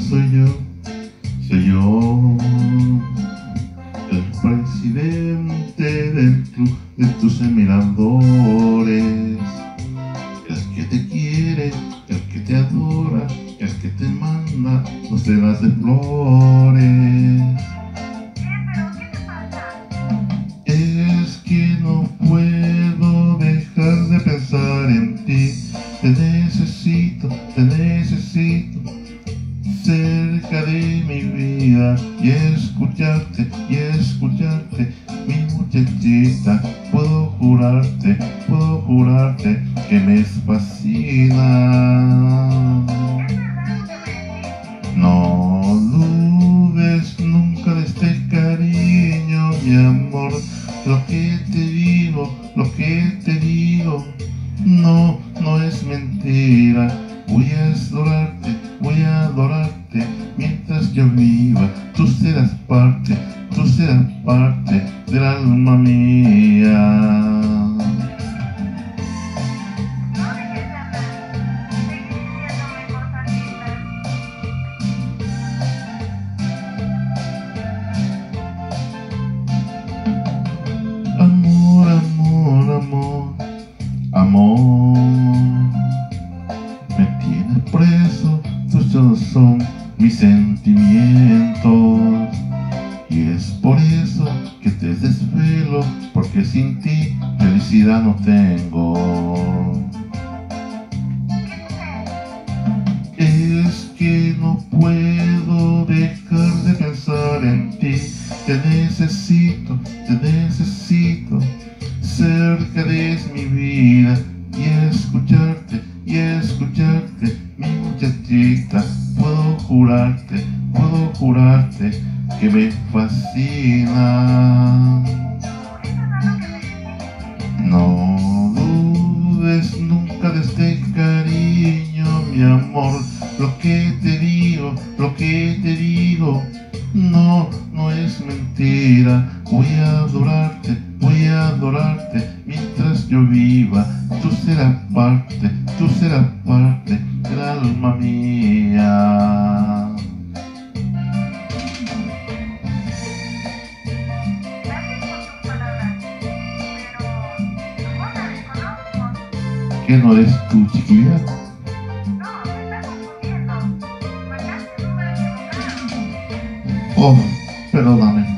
soy yo, el presidente del club de tus admiradores, el que te quiere, el que te adora, el que te manda docenas de flores. Es que no puedo dejar de pensar en ti, te necesito cerca de mi vida y escucharte, mi muchachita. Puedo jurarte que me fascina. No dudes nunca de este cariño, mi amor. Lo que te digo, no es mentira. Voy a adorarte mientras yo viva. Tú serás parte del alma mía. Amor, me tienes preso, tus son mis sentimientos, y es por eso que te desvelo, porque sin ti felicidad no tengo. Es que no puedo dejar de pensar en ti, te necesito cerca de mi vida y escucharte, mi muchachita. Puedo jurarte que me fascina. No dudes nunca de este cariño, mi amor. Lo que te digo, no es mentira. Voy a adorarte mientras yo viva. Tú serás parte del alma mía. ¿Qué no eres tú, chiquilla? No, me estás confundiendo. Marcaste el número equivocado. Oh, perdóname.